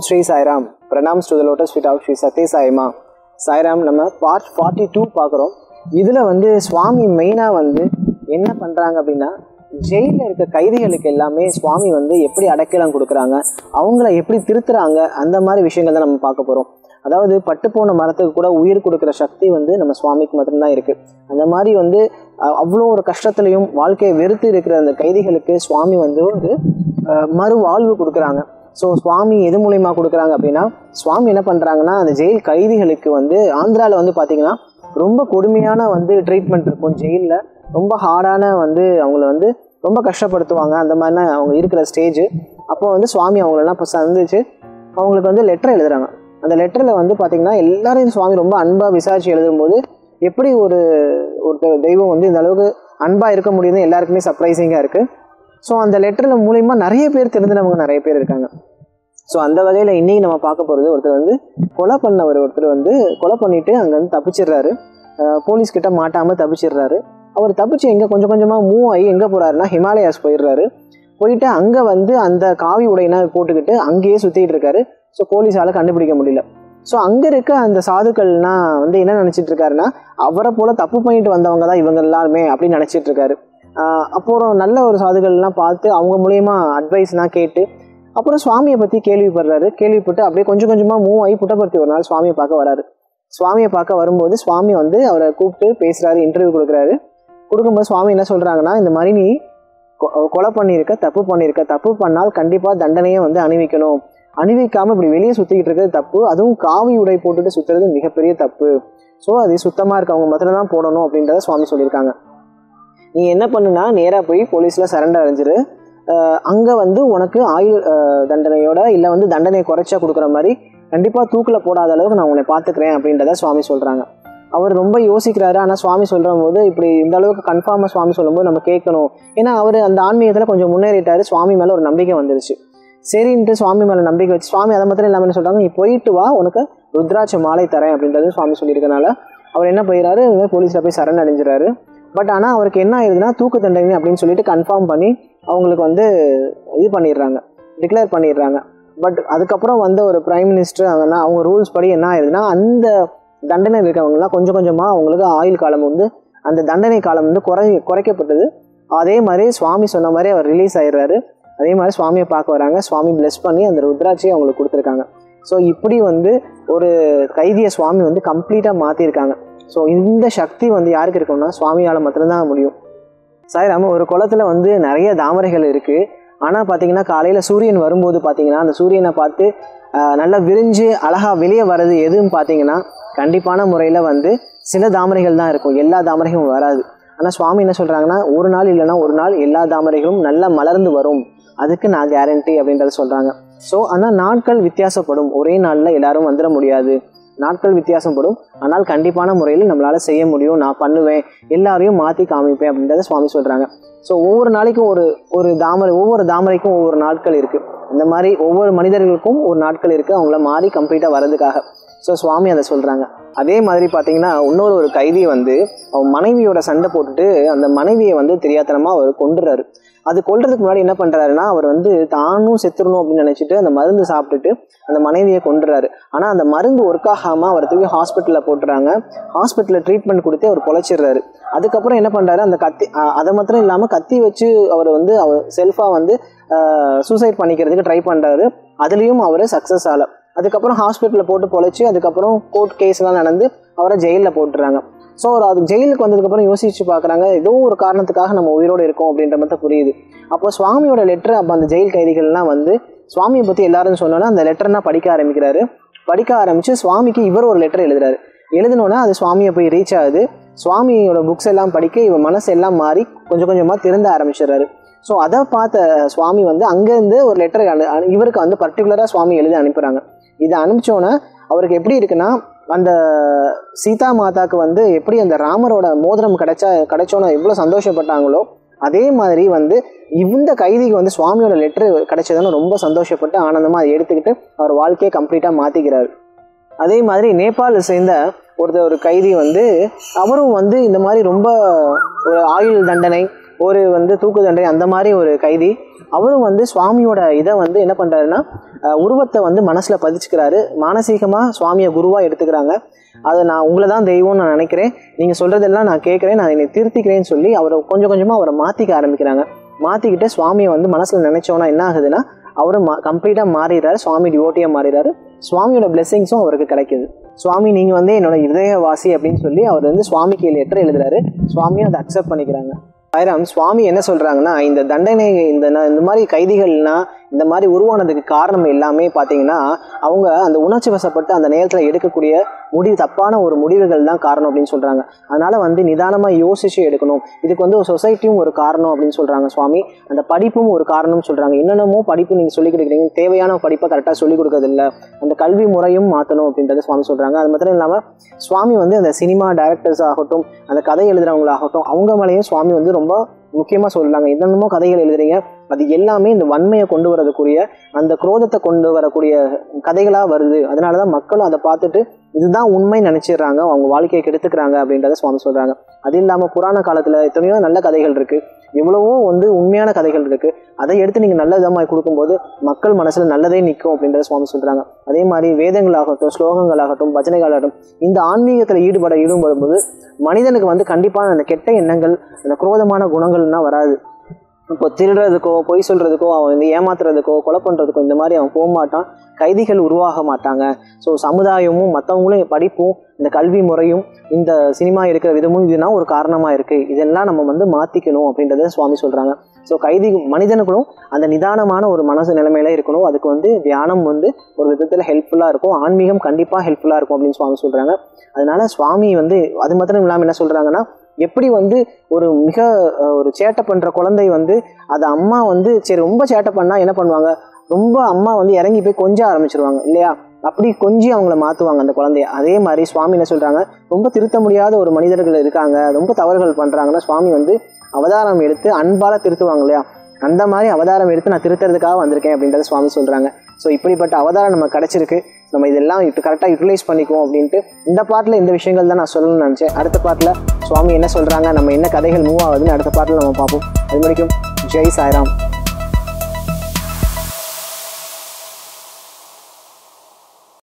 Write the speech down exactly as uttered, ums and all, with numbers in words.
Sri Sai Ram. Pranams to the lotus feet of Sri Sathya Sai Ma. Sai Ram நம்ம part forty two பார்க்குறோம். இதில் வந்து சுவாமி மெயினாக வந்து என்ன பண்ணுறாங்க அப்படின்னா, ஜெயிலில் இருக்க கைதிகளுக்கு எல்லாமே சுவாமி வந்து எப்படி அடைக்கலம் கொடுக்குறாங்க, அவங்கள எப்படி திருத்துறாங்க, அந்த மாதிரி விஷயங்கள் தான் நம்ம பார்க்க போகிறோம். அதாவது பட்டு போன மரத்துக்கு கூட உயிர் கொடுக்குற சக்தி வந்து நம்ம சுவாமிக்கு மட்டும்தான் இருக்குது. அந்த மாதிரி வந்து அவ்வளோ ஒரு கஷ்டத்துலையும் வாழ்க்கையை வெறுத்து இருக்கிற அந்த கைதிகளுக்கு சுவாமி வந்து ஒரு மறு வாழ்வு கொடுக்குறாங்க. ஸோ சுவாமி எது மூலயமா கொடுக்குறாங்க அப்படின்னா, சுவாமி என்ன பண்ணுறாங்கன்னா, அந்த ஜெயில் கைதிகளுக்கு வந்து ஆந்திராவில் வந்து பார்த்திங்கன்னா ரொம்ப கொடுமையான வந்து ட்ரீட்மெண்ட் இருக்கும். ஜெயிலில் ரொம்ப ஹார்டான வந்து அவங்கள வந்து ரொம்ப கஷ்டப்படுத்துவாங்க. அந்த மாதிரினா அவங்க இருக்கிற ஸ்டேஜ். அப்போ வந்து சுவாமி அவங்களெல்லாம் இப்போ சந்திச்சு அவங்களுக்கு வந்து லெட்டர் எழுதுகிறாங்க. அந்த லெட்டரில் வந்து பார்த்திங்கன்னா எல்லாரையும் சுவாமி ரொம்ப அன்பாக விசாரித்து எழுதும்போது, எப்படி ஒரு ஒரு தெய்வம் வந்து இந்த அளவுக்கு அன்பாக இருக்க முடியுதுன்னு எல்லாருக்குமே சர்ப்ரைசிங்காக இருக்குது. ஸோ அந்த லெட்டரில் மூலிமா நிறைய பேர் தெரிஞ்சவங்க நிறைய பேர் இருக்காங்க. ஸோ அந்த வகையில் இன்றைக்கி நம்ம பார்க்க போகிறது, ஒருத்தர் வந்து கொலை பண்ணவர் ஒருத்தர் வந்து கொலை பண்ணிவிட்டு அங்கே வந்து தப்பிச்சிடுறாரு. போலீஸ்கிட்ட மாட்டாமல் தப்பிச்சிடுறாரு. அவர் தப்பிச்சு எங்கே கொஞ்சம் கொஞ்சமாக மூவ் ஆகி எங்கே போகிறாருன்னா ஹிமாலயாஸ் போயிடுறாரு. போயிட்டு அங்கே வந்து அந்த காவி உடையினா போட்டுக்கிட்டு அங்கேயே சுற்றிக்கிட்டு இருக்காரு. ஸோ போலீஸால் கண்டுபிடிக்க முடியல. ஸோ அங்கே இருக்க அந்த சாதுக்கள்னா வந்து என்ன நினச்சிட்டு இருக்காருன்னா, அவரை போல் தப்பு பண்ணிட்டு வந்தவங்க தான் இவங்க எல்லாருமே அப்படின்னு நினச்சிட்டு இருக்காரு. அப்புறம் நல்ல ஒரு சாதுகள்லாம் பார்த்து அவங்க மூலயமா அட்வைஸ்லாம் கேட்டு அப்புறம் சுவாமியை பற்றி கேள்விப்படுறாரு. கேள்விப்பட்டு அப்படியே கொஞ்சம் கொஞ்சமாக மூவ் ஆகி புட்டபர்த்தி ஒரு நாள் சுவாமியை பார்க்க வராரு. சுவாமியை பார்க்க வரும்போது சுவாமி வந்து அவரை கூப்பிட்டு பேசுகிறாரு, இன்டர்வியூ கொடுக்குறாரு. கொடுக்கும்போது சுவாமி என்ன சொல்கிறாங்கன்னா, இந்த மாதிரி நீ கொலை பண்ணியிருக்க, தப்பு பண்ணியிருக்க, தப்பு பண்ணால் கண்டிப்பாக தண்டனையை வந்து அணிவிக்கணும். அணிவிக்காமல் இப்படி வெளியே சுற்றிக்கிட்டு இருக்கிறது தப்பு. அதுவும் காவி உடை போட்டுட்டு சுற்றுறது மிகப்பெரிய தப்பு. ஸோ அது சுத்தமாக இருக்கவங்க மாத்திரம் தான் போடணும் அப்படின்றத சுவாமி சொல்லியிருக்காங்க. நீ என்ன பண்ணுன்னா, நேராக போய் போலீஸில் சரண்டர் அடைஞ்சிரு. அங்கே வந்து உனக்கு ஆயுள் தண்டனையோட இல்லை வந்து தண்டனையை குறைச்சா கொடுக்குற மாதிரி கண்டிப்பாக தூக்கில் போடாத அளவுக்கு நான் உன்னை பார்த்துக்கிறேன் அப்படின்றத சுவாமி சொல்கிறாங்க. அவர் ரொம்ப யோசிக்கிறாரு. ஆனால் சுவாமி சொல்கிற போது இப்படி இந்த அளவுக்கு கன்ஃபார்மாக சுவாமி சொல்லும்போது நம்ம கேட்கணும். ஏன்னா அவர் அந்த ஆன்மீகத்தில் கொஞ்சம் முன்னேறிட்டார். சுவாமி மேலே ஒரு நம்பிக்கை வந்துருச்சு. சரின்ட்டு சுவாமி மேலே நம்பிக்கை வச்சு சுவாமி அதை மாத்திரம் எல்லாமே சொல்கிறாங்க, நீ போயிட்டு வா, உனக்கு ருத்ராட்ச மாலை தரேன் அப்படின்றது சுவாமி சொல்லியிருக்கனால அவர் என்ன போயிடறாரு, போலீஸில் போய் சரண் அடைஞ்சிடறாரு. பட் ஆனால் அவருக்கு என்ன ஆயிடுதுன்னா, தூக்கு தண்டனை அப்படின்னு சொல்லிட்டு கன்ஃபார்ம் பண்ணி அவங்களுக்கு வந்து இது பண்ணிடுறாங்க, டிக்ளேர் பண்ணிடுறாங்க. பட் அதுக்கப்புறம் வந்த ஒரு பிரைம் மினிஸ்டர் அதனா அவங்க ரூல்ஸ் படி என்ன ஆயிடுதுன்னா, அந்த தண்டனை இருக்கவங்கலாம் கொஞ்சம் கொஞ்சமாக அவங்களுக்கு ஆயுள் காலம் வந்து அந்த தண்டனை காலம் வந்து குறை குறைக்கப்பட்டது. அதே மாதிரி சுவாமி சொன்ன மாதிரி அவர் ரிலீஸ் ஆயிடுறாரு. அதே மாதிரி சுவாமியை பார்க்க வராங்க. சுவாமி பிளஸ் பண்ணி அந்த ருத்ராட்சியை அவங்களுக்கு கொடுத்துருக்காங்க. ஸோ இப்படி வந்து ஒரு கைதியை சுவாமி வந்து கம்ப்ளீட்டாக மாற்றிருக்காங்க. ஸோ இந்த சக்தி வந்து யாருக்கு இருக்குன்னா சுவாமியால் மட்டும்தான் முடியும். சாய்ராம ஒரு குளத்தில் வந்து நிறைய தாமரைகள் இருக்குது. ஆனால் பார்த்தீங்கன்னா காலையில் சூரியன் வரும்போது பார்த்தீங்கன்னா அந்த சூரியனை பார்த்து நல்லா விரிஞ்சு அழகாக வெளியே வர்றது எதுன்னு பார்த்தீங்கன்னா கண்டிப்பான முறையில் வந்து சில தாமரைகள் தான் இருக்கும், எல்லா தாமரைகளும் வராது. ஆனால் சுவாமி என்ன சொல்கிறாங்கன்னா, ஒரு நாள் இல்லைன்னா ஒரு நாள் எல்லா தாமரைகளும் நல்லா மலர்ந்து வரும், அதுக்கு நான் கேரண்டி அப்படின்றத சொல்கிறாங்க. ஸோ ஆனால் நாட்கள் வித்தியாசப்படும், ஒரே நாளில் எல்லாரும் வந்துட முடியாது, நாட்கள் வித்தியாசப்படும். ஆனால் கண்டிப்பான முறையில் நம்மளால் செய்ய முடியும், நான் பண்ணுவேன், எல்லாரையும் மாற்றி காமிப்பேன் அப்படின்றத சுவாமி சொல்கிறாங்க. ஸோ ஒவ்வொரு நாளைக்கும் ஒரு ஒரு தாமரை, ஒவ்வொரு தாமரைக்கும் ஒவ்வொரு நாட்கள் இருக்குது. இந்த மாதிரி ஒவ்வொரு மனிதர்களுக்கும் ஒரு நாட்கள் இருக்குது அவங்கள மாறி கம்ப்ளீட்டாக வர்றதுக்காக. ஸோ சுவாமி அதை சொல்கிறாங்க. அதே மாதிரி பார்த்தீங்கன்னா இன்னொரு ஒரு கைதி வந்து அவன் மனைவியோட சண்டை போட்டுட்டு அந்த மனைவியை வந்து தெரியாதனமாக அவர் கொண்டுறாரு. அது கொல்றதுக்கு முன்னாடி என்ன பண்ணுறாருன்னா, அவர் வந்து தானும் செத்துடணும் அப்படின்னு நினச்சிட்டு அந்த மருந்து சாப்பிட்டுட்டு அந்த மனைவியை கொண்டுறாரு. ஆனால் அந்த மருந்து ஒர்க் ஆகாமல் அவர் தூக்கி ஹாஸ்பிட்டலில் போட்டுறாங்க. ஹாஸ்பிட்டலில் ட்ரீட்மெண்ட் கொடுத்து அவர் பொழைச்சிடுறாரு. அதுக்கப்புறம் என்ன பண்ணுறாரு, அந்த கத்தி அதை மாத்திரம் இல்லாமல் கத்தி வச்சு அவர் வந்து அவர் செல்ஃபாக வந்து சூசைட் பண்ணிக்கிறதுக்கு ட்ரை பண்ணுறாரு. அதுலேயும் அவர் சக்ஸஸ் ஆகலை. அதுக்கப்புறம் ஹாஸ்பிட்டலில் போட்டு பொழைச்சி அதுக்கப்புறம் கோர்ட் கேஸ்லாம் நடந்து அவரை ஜெயிலில் போட்டுறாங்க. ஸோ அவர் அது ஜெயிலுக்கு வந்ததுக்கப்புறம் யோசிச்சு பார்க்குறாங்க, ஏதோ ஒரு காரணத்துக்காக நம்ம உயிரோடு இருக்கோம் அப்படின்ற மாதிரி புரியுது. அப்போ சுவாமியோட லெட்டர் அப்போ அந்த ஜெயில் கைதிகள்லாம் வந்து சுவாமியை பற்றி எல்லாரும் சொன்னோன்னா அந்த லெட்டர்னா படிக்க ஆரம்பிக்கிறாரு. படிக்க ஆரம்பித்து சுவாமிக்கு இவர் ஒரு லெட்டர் எழுதுறாரு. எழுதினோன்னா அது சுவாமியை போய் ரீச் ஆகுது. சுவாமியோட புக்ஸ் எல்லாம் படிக்க இவர் மனசு எல்லாம் மாறி கொஞ்சம் கொஞ்சமாக திருந்த ஆரம்பிச்சிடுறாரு. ஸோ அதை பார்த்த சுவாமி வந்து அங்கேருந்து ஒரு லெட்டர் இவருக்கு வந்து பர்டிகுலராக சுவாமி எழுதி அனுப்புகிறாங்க. இதை அனுப்பிச்சோன்னே அவருக்கு எப்படி இருக்குன்னா, அந்த சீதா மாதாவுக்கு வந்து எப்படி அந்த ராமரோட மோதிரம் கிடைச்சா கிடைச்சோன்னா எவ்வளோ சந்தோஷப்பட்டாங்களோ அதே மாதிரி வந்து இந்த கைதிக்கு வந்து சுவாமியோட லெட்டர் கிடைச்சதுன்னு ரொம்ப சந்தோஷப்பட்டு ஆனந்தமாக அதை எடுத்துக்கிட்டு அவர் வாழ்க்கையை கம்ப்ளீட்டாக மாற்றிக்கிறார். அதே மாதிரி நேபாளை சேர்ந்த ஒருத்தர் ஒரு கைதி வந்து அவரும் வந்து இந்த மாதிரி ரொம்ப ஒரு ஆயுள் தண்டனை ஒரு வந்து தூக்கு தண்டனை அந்த மாதிரி ஒரு கைதி. அவரும் வந்து சுவாமியோட இதை வந்து என்ன பண்ணுறாருன்னா உருவத்தை வந்து மனசில் பதிச்சுக்கிறாரு. மானசீகமாக சுவாமியை குருவாக எடுத்துக்கிறாங்க. அதை நான் உங்களை தான் தெய்வம்னு நான் நினைக்கிறேன், நீங்கள் சொல்கிறதெல்லாம் நான் கேட்குறேன், நான் என்னை திருத்திக்கிறேன்னு சொல்லி அவரை கொஞ்சம் கொஞ்சமாக அவரை மாற்றிக்க ஆரம்பிக்கிறாங்க. மாற்றிக்கிட்டு சுவாமியை வந்து மனசில் நினைச்சோன்னா என்ன ஆகுதுன்னா அவரு மா கம்ப்ளீட்டாக மாறிடுறாரு, சுவாமி டிவோட்டியாக மாறிடுறாரு. சுவாமியோட பிளெஸிங்ஸும் அவருக்கு கிடைக்கிது. சுவாமி நீங்கள் வந்து என்னோட இதயவாசி அப்படின்னு சொல்லி அவர் வந்து சுவாமிக்கு லெட்டர் எழுதுறாரு. சுவாமியும் அதை அக்செப்ட் பண்ணிக்கிறாங்க. சாய்ராம் சுவாமி என்ன சொல்கிறாங்கன்னா, இந்த தண்டனை இந்த இந்த மாதிரி கைதிகள்னா இந்த மாதிரி உருவானதுக்கு காரணம் எல்லாமே பார்த்தீங்கன்னா அவங்க அந்த உணர்ச்சி வசப்பட்டு அந்த நேரத்தில் எடுக்கக்கூடிய முடிவு தப்பான ஒரு முடிவுகள் தான் காரணம் அப்படின்னு சொல்கிறாங்க. அதனால் வந்து நிதானமாக யோசிச்சு எடுக்கணும். இதுக்கு வந்து ஒரு சொசைட்டியும் ஒரு காரணம் அப்படின்னு சொல்கிறாங்க சுவாமி. அந்த படிப்பும் ஒரு காரணம்னு சொல்கிறாங்க. என்னென்னமோ படிப்பு நீங்கள் சொல்லிக் கொடுக்குறீங்க, தேவையான படிப்பை கரெக்டாக சொல்லிக் கொடுக்கறதில்ல, அந்த கல்வி முறையும் மாற்றணும் அப்படின்றத சுவாமி சொல்கிறாங்க. அது மாத்திரம் இல்லாமல் சுவாமி வந்து அந்த சினிமா டைரக்டர்ஸ் ஆகட்டும், அந்த கதை எழுதுகிறவங்களாகட்டும், அவங்க மேலேயும் சுவாமி வந்து ரொம்ப முக்கியமாக சொல்லலாங்க. என்னென்னமோ கதைகள் எழுதுறீங்க, அது எல்லாமே இந்த வன்மையை கொண்டு வரதுக்குரிய அந்த குரோதத்தை கொண்டு வரக்கூடிய கதைகளாக வருது. அதனால தான் மக்களும் அதை பார்த்துட்டு இதுதான் உண்மை நினச்சிடுறாங்க, அவங்க வாழ்க்கையை கெடுத்துக்கிறாங்க அப்படின்றத சுவாமி சொல்கிறாங்க. அது இல்லாமல் புராண காலத்தில் எத்தனையோ நல்ல கதைகள் இருக்குது, எவ்வளவோ வந்து உண்மையான கதைகள் இருக்குது. அதை எடுத்து நீங்கள் நல்ல விதமாக கொடுக்கும்போது மக்கள் மனசில் நல்லதே நிற்கும் அப்படின்றத சுவாமி சொல்கிறாங்க. அதே மாதிரி வேதங்களாகட்டும், ஸ்லோகங்களாகட்டும், பஜனைகளாகட்டும், இந்த ஆன்மீகத்தில் ஈடுபட ஈடுபடும்போது மனிதனுக்கு வந்து கண்டிப்பாக அந்த கெட்ட எண்ணங்கள், அந்த குரோதமான குணங்கள்லாம் வராது. இப்போ திருடுறதுக்கோ, பொய் சொல்கிறதுக்கோ, அவன் வந்து ஏமாத்துறதுக்கோ, கொலை பண்ணுறதுக்கோ இந்த மாதிரி அவன் போக மாட்டான். கைதிகள் உருவாக மாட்டாங்க. ஸோ சமுதாயமும் மற்றவங்களும் படிப்பும் இந்த கல்வி முறையும் இந்த சினிமா இருக்கிற விதமும் இதுனா ஒரு காரணமாக இருக்குது. இதெல்லாம் நம்ம வந்து மாற்றிக்கணும் அப்படின்றத சுவாமி சொல்கிறாங்க. ஸோ கைதி மனிதனுக்கும் அந்த நிதானமான ஒரு மனசு நிலைமையில இருக்கணும். அதுக்கு வந்து தியானம் வந்து ஒரு விதத்தில் ஹெல்ப்ஃபுல்லாக இருக்கும், ஆன்மீகம் கண்டிப்பாக ஹெல்ப்ஃபுல்லாக இருக்கும் அப்படின்னு சுவாமி சொல்கிறாங்க. அதனால சுவாமி வந்து அது மாத்திரம் இல்லாமல் என்ன சொல்கிறாங்கன்னா, எப்படி வந்து ஒரு மிக ஒரு சேட்டை பண்ணுற குழந்தை வந்து அது அம்மா வந்து சரி ரொம்ப சேட்டை பண்ணால் என்ன பண்ணுவாங்க, ரொம்ப அம்மா வந்து இறங்கி போய் கொஞ்ச ஆரம்பிச்சிருவாங்க இல்லையா, அப்படி கொஞ்சம் அவங்கள மாற்றுவாங்க அந்த குழந்தைய. அதே மாதிரி சுவாமி என்ன சொல்கிறாங்க, ரொம்ப திருத்த முடியாத ஒரு மனிதர்கள் இருக்காங்க, ரொம்ப தவறுகள் பண்ணுறாங்கன்னா சுவாமி வந்து அவதாரம் எடுத்து அன்பால் திருத்துவாங்க இல்லையா, அந்த மாதிரி அவதாரம் எடுத்து நான் திருத்துறதுக்காக வந்திருக்கேன் அப்படின்றத சுவாமி சொல்கிறாங்க. ஸோ இப்படிப்பட்ட அவதாரம் நம்ம கிடச்சிருக்கு, நம்ம இதெல்லாம் இப்போ கரெக்டாக யூட்டிலைஸ் பண்ணிக்குவோம் அப்படின்ட்டு இந்த பாட்டில் இந்த விஷயங்கள் தான் நான் சொல்லணும்னு நினச்சேன். அடுத்த பாட்டில் சுவாமி என்ன சொல்கிறாங்க, நம்ம என்ன கதைகள் மூவ் ஆகுதுன்னு அடுத்த பாட்டில் நம்ம பார்ப்போம். அது வரைக்கும் ஜெய் சாய்ராம்.